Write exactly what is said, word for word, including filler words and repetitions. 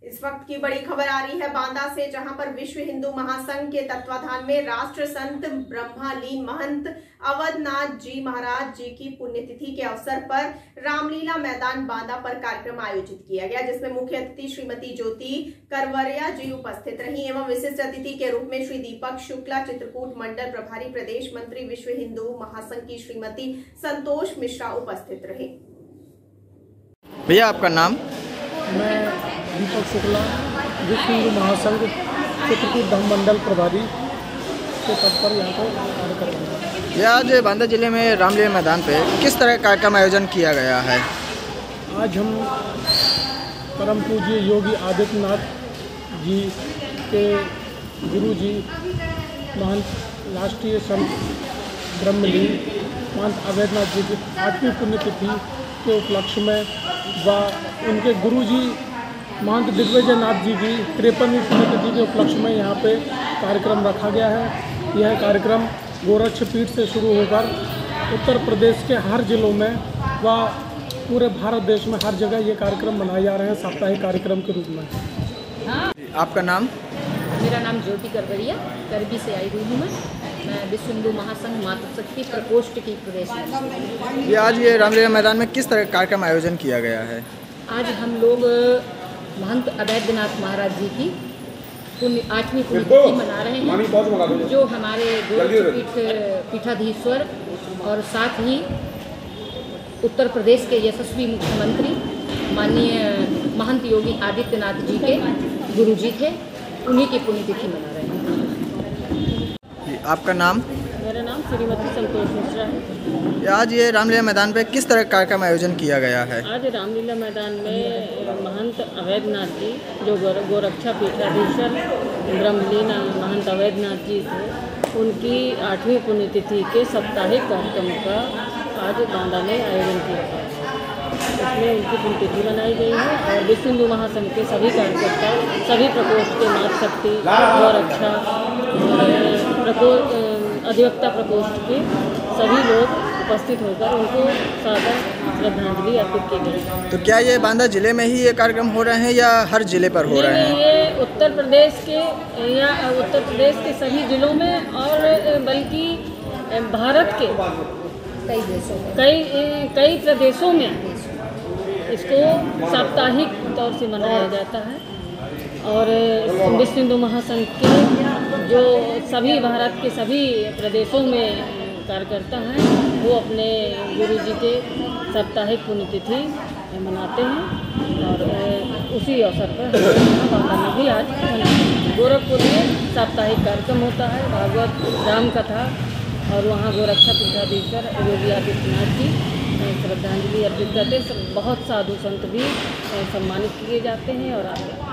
इस वक्त की बड़ी खबर आ रही है बांदा से, जहां पर विश्व हिंदू महासंघ के तत्वाधान में राष्ट्र संत ब्रह्मलीन महंत अवधनाथ जी महाराज जी की पुण्यतिथि के अवसर पर रामलीला मैदान बांदा पर कार्यक्रम आयोजित किया गया, जिसमें मुख्य अतिथि श्रीमती ज्योति करवरिया जी उपस्थित रही एवं विशिष्ट अतिथि के रूप में श्री दीपक शुक्ला चित्रकूट मंडल प्रभारी प्रदेश मंत्री विश्व हिंदू महासंघ की श्रीमती संतोष मिश्रा उपस्थित रहे। भैया आपका नाम? मैं दीपक शुक्ला विश्व हिंदू महासंघ चित्रकूट धाम मंडल प्रभारी के पद पर यहाँ पर कार्य कर रहा हूँ। ये आज बांदा जिले में रामलीला मैदान पे किस तरह कार्यक्रम आयोजन किया गया है? आज हम परम पूज्य योगी आदित्यनाथ जी के गुरु जी महंत राष्ट्रीय संत ब्रह्मलीन महंत अवधनाथ जी की आठवीं पुण्यतिथि के उपलक्ष्य में व उनके गुरु जी महंत दिग्विजयनाथ जी की तिरपनवीं पुण्यतिथि के उपलक्ष्य में यहाँ पे कार्यक्रम रखा गया है। यह कार्यक्रम गोरक्षपीठ से शुरू होकर उत्तर प्रदेश के हर जिलों में व पूरे भारत देश में हर जगह ये कार्यक्रम मनाए जा रहे हैं साप्ताहिक कार्यक्रम के रूप में। आपका नाम? मेरा नाम ज्योति करवरिया, करबी से आई हुई हूँ मैं मैं विश्व हिंदू महासंघ मातृशक्ति प्रकोष्ठ की प्रदेश में। ये आज ये रामलीला मैदान में किस तरह कार्यक्रम आयोजन किया गया है? आज हम लोग महंत अवधनाथ महाराज जी की पुण्य आठवीं पुण्यतिथि मना रहे हैं, जो हमारे गोरक्षपीठ पीठाधीश्वर और साथ ही उत्तर प्रदेश के यशस्वी मुख्यमंत्री माननीय महंत योगी आदित्यनाथ जी के गुरु जी थे, उन्हीं की पुण्यतिथि मना रहे हैं। आपका नाम? मेरा नाम श्रीमती संतोष मिश्रा है। आज ये रामलीला मैदान पे किस तरह कार्यक्रम आयोजन किया गया है? आज रामलीला मैदान में महंत अवधनाथ जी जो गोरक्षा पीठाधीश्वर ब्रह्मलीन महंत अवधनाथ जी थे, उनकी आठवीं पुण्यतिथि के साप्ताहिक कार्यक्रम का आज बांदा में आयोजन किया गया। इसमें उनकी पुण्यतिथि बनाई गई है और विश्व हिंदू महासंघ के सभी कार्यकर्ता, सभी प्रकोष्ठ के मातृशक्ति गोरक्षा प्रकोष्ठ अधिवक्ता प्रकोष्ठ के सभी लोग उपस्थित होकर उनको सादर श्रद्धांजलि अर्पित की गई। तो क्या ये बांदा जिले में ही ये कार्यक्रम हो रहे हैं या हर जिले पर हो रहे हैं? ये उत्तर प्रदेश के या उत्तर प्रदेश के सभी जिलों में और बल्कि भारत के कई देशों कई कई प्रदेशों में इसको साप्ताहिक तौर से मनाया जाता है। और विश्व हिंदू महासंघ के जो सभी भारत के सभी प्रदेशों में कार्यकर्ता हैं, वो अपने गुरु जी के साप्ताहिक पुण्यतिथि मनाते हैं और उसी अवसर पर बांदा में भी आज गोरखपुर में साप्ताहिक कार्यक्रम होता है, भागवत राम कथा, और वहाँ गोरक्षा पीठाधीश्वर योगी आदित्यनाथ जी श्रद्धांजलि अर्पित करते हैं। बहुत साधु संत भी सम्मानित किए जाते हैं और आगे